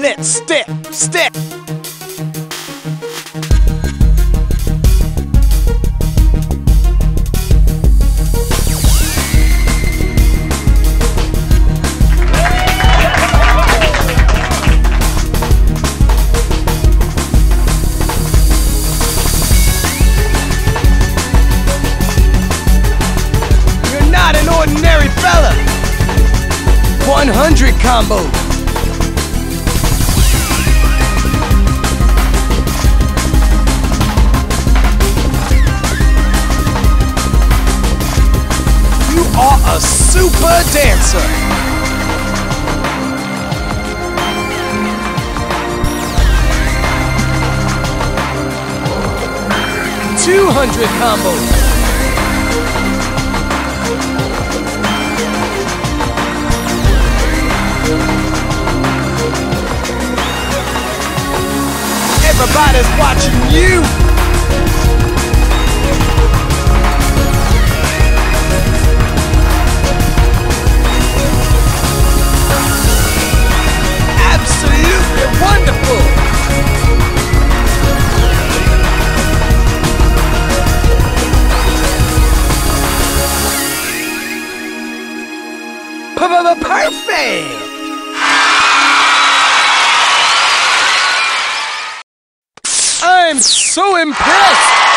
Let's step. You're not an ordinary fella. 100 combo. You are a super dancer. $200 combos. Everybody's watching you. Absolutely wonderful. Perfect. I'm so impressed!